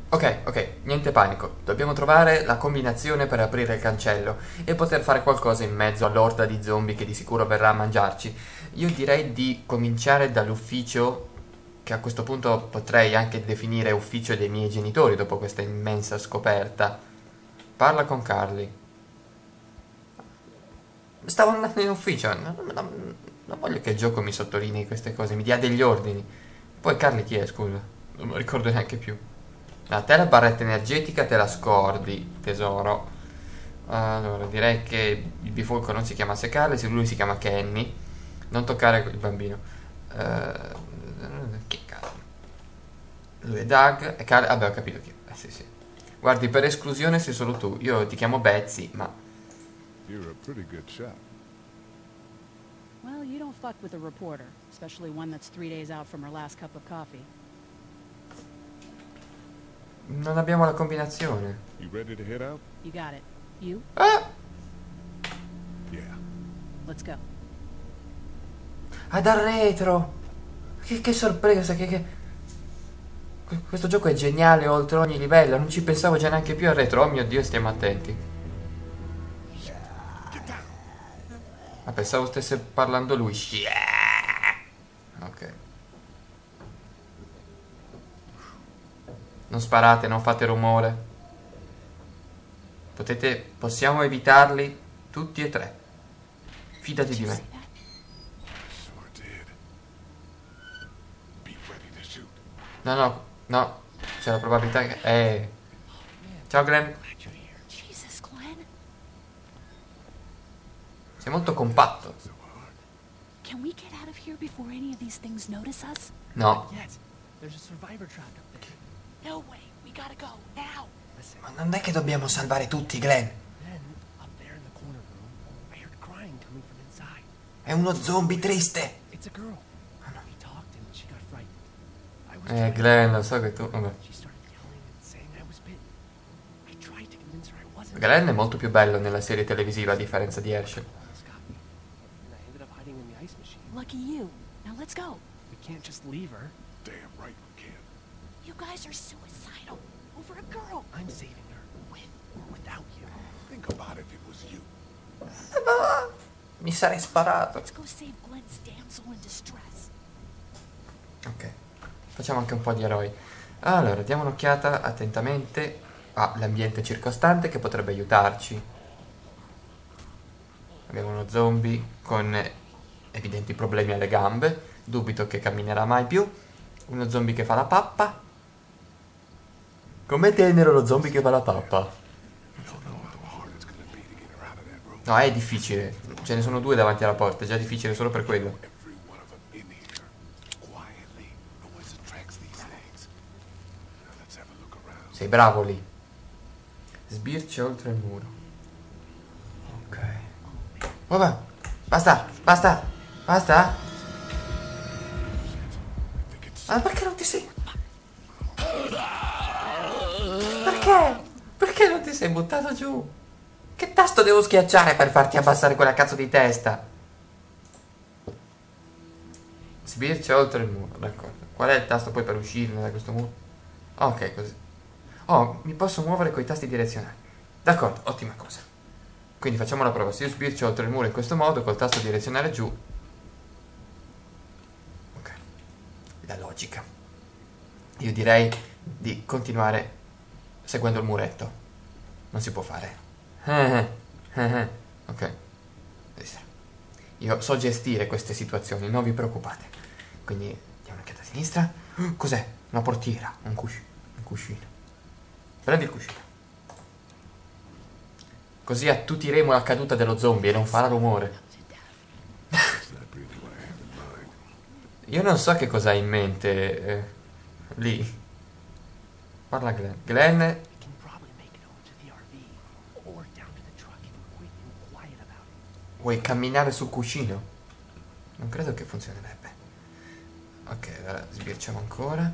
Ok, ok, niente panico. Dobbiamo trovare la combinazione per aprire il cancello e poter fare qualcosa in mezzo all'orda di zombie che di sicuro verrà a mangiarci. Io direi di cominciare dall'ufficio, che a questo punto potrei anche definire ufficio dei miei genitori dopo questa immensa scoperta. Parla con Carly. Stavo andando in ufficio, non voglio che il gioco mi sottolinei queste cose, mi dia degli ordini. Poi Carly chi è, scusa? Non me lo ricordo neanche più. A te la barretta energetica te la scordi, tesoro. Allora, direi che il bifolco non si chiamasse Carly, se lui si chiama Kenny. Non toccare il bambino. Che cazzo? Lui è Doug e Carly... Vabbè, ho capito chi è. Sì, sì. Guardi, per esclusione sei solo tu. Io ti chiamo Betsy, ma... You're a pretty good shot. Well, you don't fuck with a reporter, especially one that's 3 days out from her last cup of coffee. Non abbiamo la combinazione. You ready to head out? You got it. You? Ah! Yeah. Let's go. Ah, dal retro! Che sorpresa, Questo gioco è geniale oltre ogni livello, non ci pensavo già neanche più al retro. Oh mio Dio, stiamo attenti. Ma pensavo stesse parlando lui. Ok. Non sparate, non fate rumore. Possiamo evitarli tutti e tre. Fidati di me. Sure did. Be ready to shoot. No, no, no. C'è la probabilità che... Ciao Glenn. Jesus, Glenn. Sei molto compatto. So hard. Can we get out of here before any of these things notice us? No. Yes, there's a survivor trapped up there. No way. We gotta go now. Listen, Ma non è che dobbiamo salvare tutti, Glenn. then up there in the corner room, I heard crying coming from inside. È uno zombie triste. It's a girl. We talked and she got frightened. I was trying to- Glenn, lo so che tu... Vabbè. She started yelling and saying I was bitten. I tried to convince her I wasn't. Glenn è molto più bello nella serie televisiva a differenza di Herschel. Almost got me. And I ended up hiding in the ice machine. Lucky you. Now let's go. We can't just leave her. Damn right we can. You guys are suicidal. Over a girl. I'm saving her, with or without you. Think about if it was you. Mi sarei sparato. Let's go save Glenn's damsel in distress. Ok. Facciamo anche un po' di eroi. Allora, diamo un'occhiata attentamente all'ambiente circostante che potrebbe aiutarci. Abbiamo uno zombie con evidenti problemi alle gambe. Dubito che camminerà mai più. Uno zombie che fa la pappa. Com'è tenero lo zombie che fa la pappa? Don't know how hard it's gonna be to get her out of that room. No, è difficile. Ce ne sono due davanti alla porta. È già difficile solo per quello. Every one of them in here. Quietly. Noise attracts these things. Now let's have a look around. Sei bravo lì. Sbirci oltre il muro. Ok. Vabbè. Basta, basta, basta. I think it's Ma perché non ti sei... Perché? Perché non ti sei buttato giù? Che tasto devo schiacciare per farti abbassare quella cazzo di testa? Sbircia oltre il muro, d'accordo. Qual è il tasto poi per uscire da questo muro? Ok, così. Oh, mi posso muovere con i tasti direzionali. D'accordo, ottima cosa. Quindi facciamo la prova. Se io sbircio oltre il muro in questo modo, col tasto direzionale giù. Ok. La logica. Io direi di continuare seguendo il muretto. Non si può fare. Ok. Io so gestire queste situazioni, non vi preoccupate. Quindi diamo un'occhiata a sinistra. Cos'è? Una portiera, un cuscino. Prendi il cuscino. Così attutiremo la caduta dello zombie e non farà rumore. not really what I have in mind. Io non so che cosa hai in mente lì. Parla Glenn. Glenn, We can probably make it over to the RV or down to the truck if we're quick and quiet about it. vuoi camminare sul cuscino? Non credo che funzionerebbe. Ok, allora sbirciamo ancora.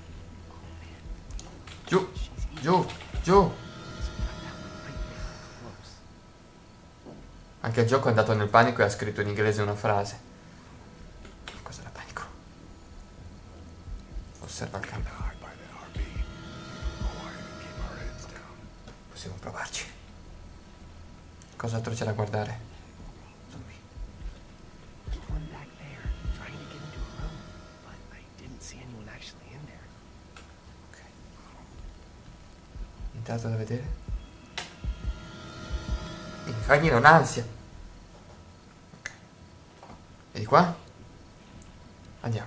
Giù, giù, giù. Anche il gioco è andato nel panico e ha scritto in inglese una frase. Cos'era panico? Osserva il campo. Hide by that RV. Oh, Possiamo provarci. Cos'altro c'è da guardare? Zombie. There's one back there, trying to get into a room, but I didn't see anyone actually in there. Ok. Nient'altro da vedere? Mi fa venire un'ansia. Ok. E di qua? Andiamo.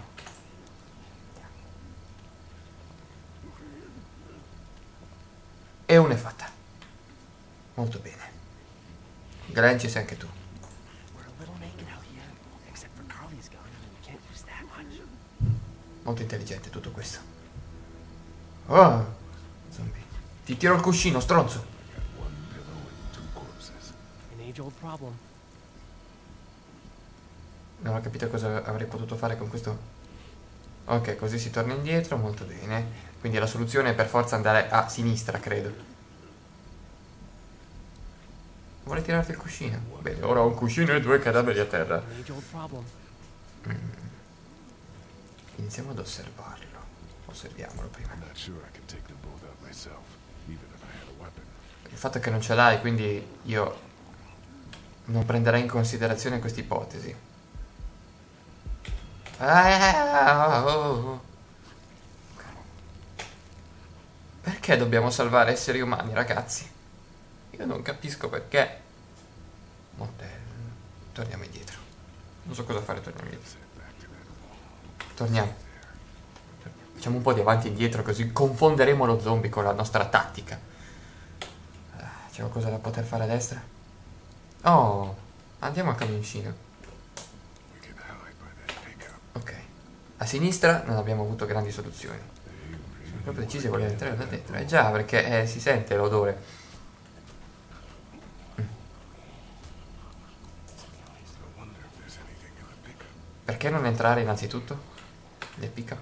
E una è fatta. Molto bene. Glenn, ci sei anche tu. We're a little naked out here, except for Carly's gun, and we can't use that much. Molto intelligente tutto questo. Oh, zombie. Ti tiro il cuscino, stronzo. One pillow and 2 corpses. An age-old problem. Non ho capito cosa avrei potuto fare con questo. Ok, così si torna indietro, molto bene. Quindi la soluzione è per forza andare a sinistra, credo. Vuole tirarti il cuscino? Bene, ora ho un cuscino e 2 cadaveri a terra. An age-old problem. Iniziamo ad osservarlo. Osserviamolo prima. I'm not sure I can take them both out myself, even if I had a weapon. Il fatto è che non ce l'hai, quindi io non prenderei in considerazione questa ipotesi. Perché dobbiamo salvare esseri umani, ragazzi? Io non capisco perché. Motel. Torniamo indietro. Non so cosa fare, torniamo indietro. Torniamo. Facciamo un po' di avanti e indietro, così confonderemo lo zombie con la nostra tattica. C'è qualcosa da poter fare a destra? Oh, andiamo a camioncino. We can hide by that pickup. Ok. A sinistra non abbiamo avuto grandi soluzioni. Sono proprio decisi a voler entrare da dentro. Eh già, perché si sente l'odore. No wonder if there's anything in the pickup. Perché non entrare innanzitutto nel pick-up?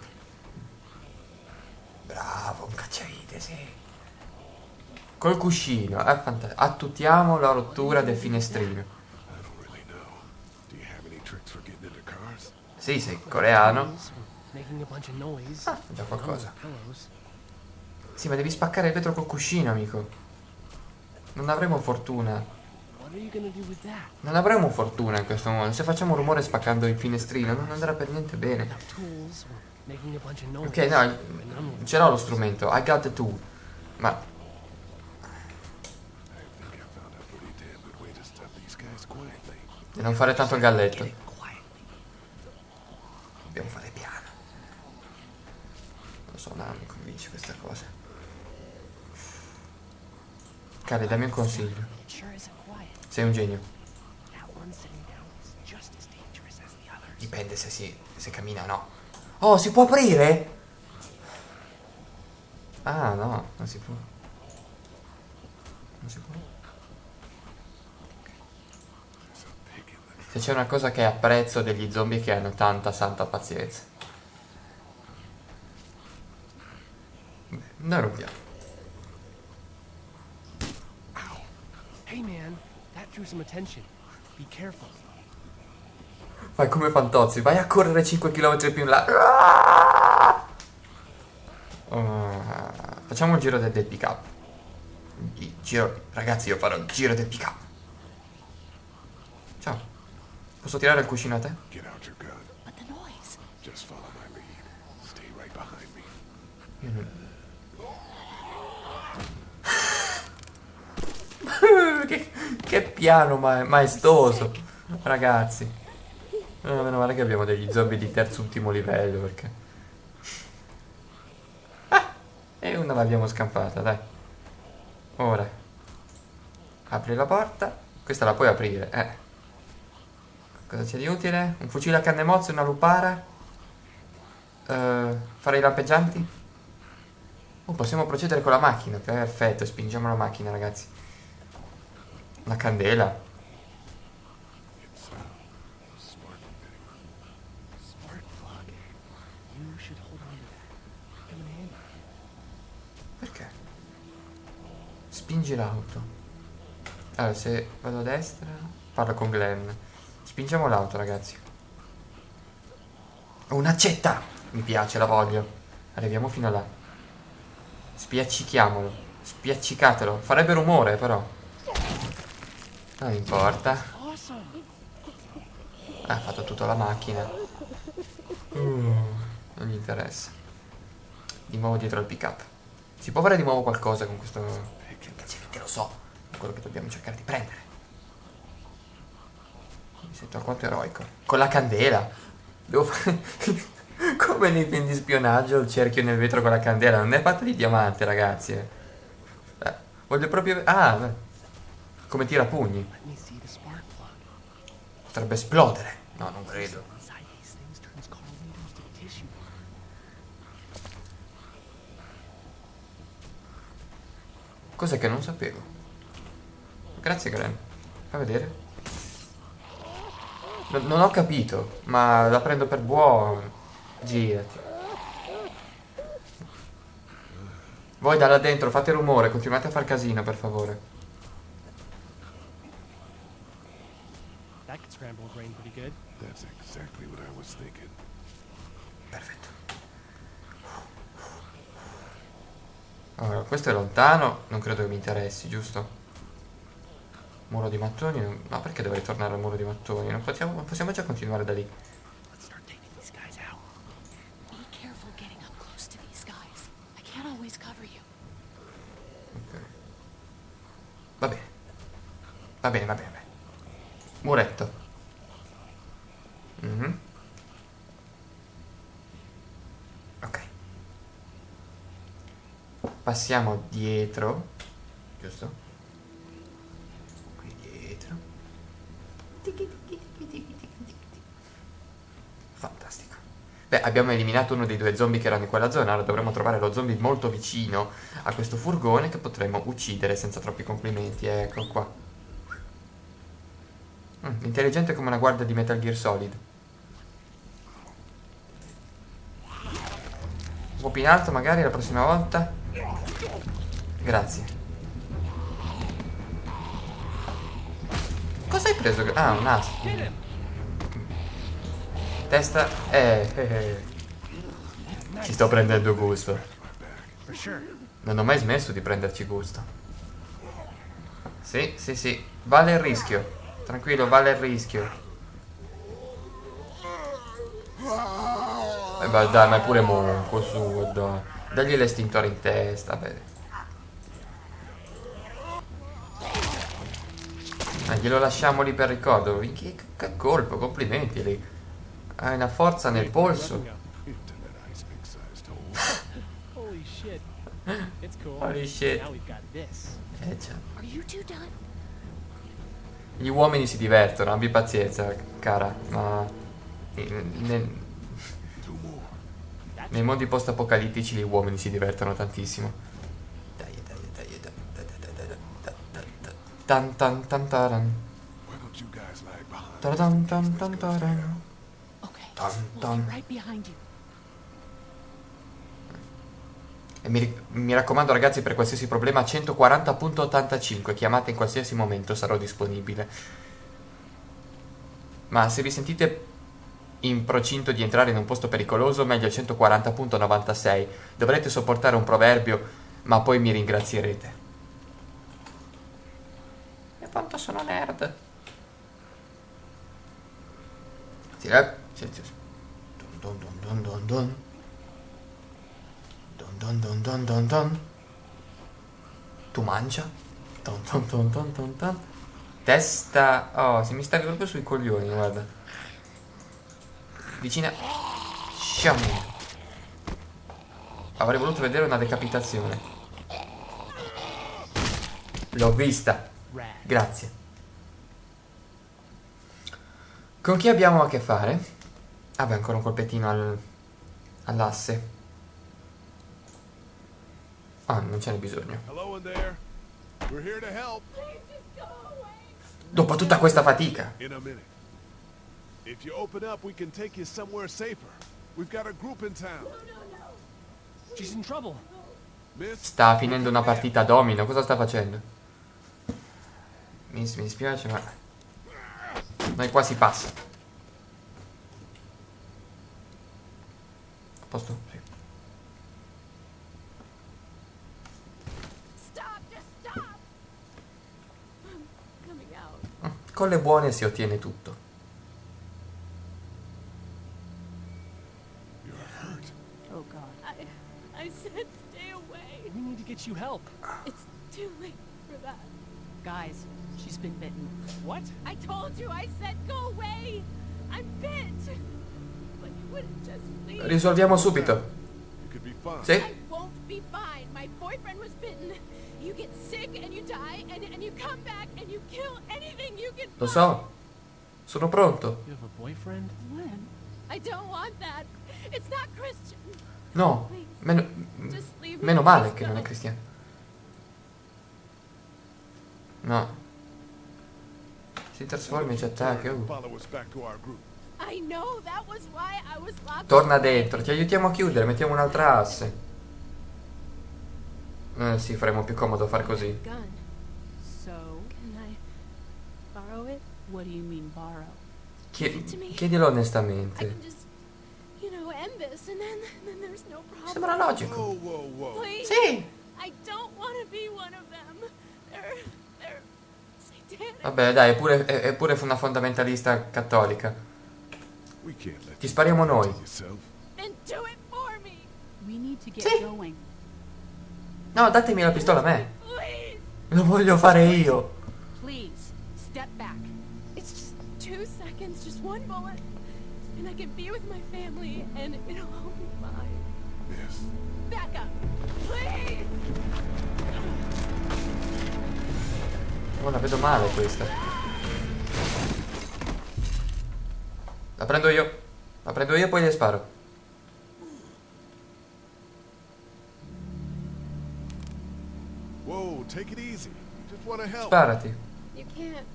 Bravo, un cacciavite, sì. Col cuscino, è fantastico. Attutiamo la rottura del finestrino. I don't really know. Do you have any tricks for getting into cars? Sì, sei coreano. Making a bunch of noise. Ah, già qualcosa. Pillows. Sì, ma devi spaccare il vetro col cuscino, amico. Non avremo fortuna. What are you gonna do with that? Non avremo fortuna in questo modo. Se facciamo rumore spaccando il finestrino non andrà per niente bene. Enough tools. We're making a bunch of noise. Ok, no, And none of ce l'ho lo strumento. I got the tool. Ma I think I found a pretty damn good way to stop these guys quietly. di non fare tanto il galletto. it quietly. Dobbiamo fare piano. Non so, no, non mi convince questa cosa. Cari, dammi un consiglio. It sure isn't quiet. Sei un genio. That one sitting down is just as dangerous as the others. Dipende se cammina o no. Oh, si può aprire? Ah, no, non si può. Non si può. There's a pig in the Se c'è una cosa che apprezzo degli zombie è che hanno tanta santa pazienza. Beh, noi rompiamo. Hey man, that drew some attention. Be careful. Fai come Fantozzi, vai a correre 5 km più in là. Facciamo un giro del pick up. Ragazzi, io farò il giro del pick up. Ciao. Posso tirare il cuscino a te? Get out your gun. But the noise. Just follow my lead. Stay right behind me. Io non... che piano maestoso. Ragazzi. Meno male che abbiamo degli zombie di terzo ultimo livello, perché... E una l'abbiamo scampata, dai. Ora. Apri la porta. Questa la puoi aprire, Cosa c'è di utile? Un fucile a canne mozze, una lupara. Fare i lampeggianti. Possiamo procedere con la macchina. Perfetto, spingiamo la macchina, ragazzi. Una candela. Spark plug. You should hold on to that. Come in handy. Perché? Spingi l'auto. Allora, se vado a destra, parlo con Glenn. Spingiamo l'auto, ragazzi. Un'accetta! Mi piace, la voglio. Arriviamo fino là. Spiaccichiamolo. Spiaccicatelo. Farebbe rumore, però. Non importa. Ha fatto tutta la macchina. Non gli interessa. Di nuovo dietro al pick up. Si può fare di nuovo qualcosa con questo. Te lo so. È quello che dobbiamo cercare di prendere. Mi sento alquanto eroico. Con la candela. Devo fare. Come nei film di spionaggio, il cerchio nel vetro con la candela. Non è fatta di diamante, ragazzi. Voglio proprio. Ah, beh. Come tirapugni. Let me see the spark plug. Potrebbe esplodere. No, non credo. Inside these things turns colloidals to tissue. Cos'è che non sapevo? Grazie, Gren. Fa vedere. Non ho capito, ma la prendo per buono. Girati. Voi da là dentro fate rumore, continuate a far casino, per favore. That could scramble a brain pretty good. That's exactly what I was thinking. Perfetto. Allora, questo è lontano, non credo che mi interessi, giusto? Muro di mattoni? No, perché dovrei tornare al muro di mattoni? Non possiamo già continuare da lì. Let's start taking these guys out. Be careful getting up close to these guys. I can't always cover you. Ok. Va bene. Va bene, va bene, va bene. Muretto. Mhm. Ok. Passiamo dietro. Giusto? Qui dietro. Fantastico. Beh, abbiamo eliminato uno dei due zombie che erano in quella zona. Ora dovremmo trovare lo zombie molto vicino a questo furgone che potremmo uccidere senza troppi complimenti. Ecco qua. Intelligente come una guardia di Metal Gear Solid. Un po' più in alto magari la prossima volta. Grazie. Cosa hai preso? Ah, un as. Testa. Ci sto prendendo gusto. For sure. Non ho mai smesso di prenderci gusto. Sì, sì, sì. Vale il rischio. Tranquillo, vale il rischio. Beh, dai, ma è pure monco su, dai. Dagli l'estintore in testa, beh. Glielo lasciamo lì per ricordo. Che colpo, complimenti lì. Hai una forza nel polso. Into that ice pick sized hole. Holy shit. It's cool. Holy shit. Now we've got this. Già. Are you two done? Gli uomini si divertono, abbi pazienza, cara, ma Two more. nei mondi post-apocalittici gli uomini si divertono tantissimo. Dai, dai, dai, dai, dai, dai, dai, dai, dai, dai. Tan tan tan taran. Why don't you guys lag behind? Taran tan tan taran. Okay, Dun, we'll dun. be right behind you. E mi raccomando ragazzi, per qualsiasi problema 140.85, chiamate in qualsiasi momento, sarò disponibile. Ma se vi sentite in procinto di entrare in un posto pericoloso, meglio 140.96. Dovrete sopportare un proverbio, ma poi mi ringrazierete. E quanto sono nerd. Silenzioso. Dun dun dun dun dun. Dun dun dun dun dun. Tu mangia? Dun dun dun dun dun dun. Testa. Oh, si mi stavi proprio sui coglioni, guarda. Vicina. Sciam. Avrei voluto vedere una decapitazione. L'ho vista. Rad. Grazie. Con chi abbiamo a che fare? Vabbè, ancora un colpettino all'asse. Ah, non ce n'è bisogno. Hello in there. We're here to help. Dopo tutta questa fatica. In a minute. If you open up, we can take you somewhere safer. We've got a group in town. She's in trouble. Miss? Sta finendo una partita a domino. Cosa sta facendo? Mi dispiace, ma noi qua si passa. A posto? Sì. con le buone si ottiene tutto. You're hurt. Oh God. I said stay away. We need to get you help. It's too late for that. Guys, she's been bitten. What? I told you, I said go away. I'm bit. But you wouldn't just leave. Risolviamo subito. You could be fine. Sì? I won't be fine. My boyfriend was bitten. You get sick and you die and you come back and you kill anything you can Lo find. so. Sono pronto. You have a boyfriend? When? I don't want that. It's not Christian. No. Just leave me. Meno male Please che non è go. cristiano. No. Si trasforma e ci attacca. Follow us back to our group. I know that was why I was locked. Torna dentro, ti aiutiamo a chiudere, mettiamo un'altra asse. Sì, faremo più comodo fare così. Gun. So, Can I borrow it? what do you mean borrow? Chiedilo I onestamente. can just, end this and then there's no problem. Sembra logico. Whoa, whoa, whoa. Please. Sì. I don't want to be one of them. They're satanic. Vabbè, dai, è pure una fondamentalista cattolica. We can't let Ti you spariamo do that noi. to yourself. Then do it for me. We need to get Sì. going. No, datemi la pistola a me. Please. Lo voglio fare io. Please, step back. It's just 2 seconds, just one bullet. And I can be with my family and it'll all be fine. Miss. Back up. Please. Oh, la vedo male questa. La prendo io. La prendo io e poi le sparo. Whoa, take it easy. Just want to help. Sparati. You can't.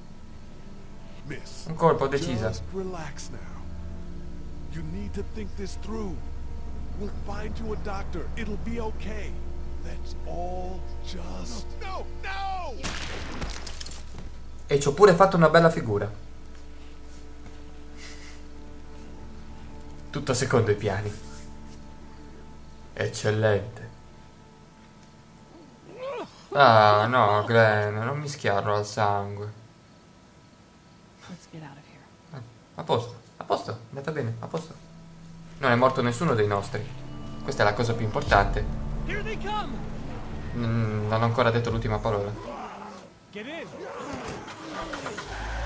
Miss. Un colpo, decisa. Just relax now. You need to think this through. We'll find you a doctor. It'll be okay. Let's all just... No! No! E ci ho pure fatto una bella figura. Tutto secondo i piani. Eccellente. Ah, no, Glenn, non mischiarlo al sangue. Let's get out of here. A posto, è andata bene, a posto. Non è morto nessuno dei nostri. Questa è la cosa più importante. Here they come! Non ho ancora detto l'ultima parola. Get in!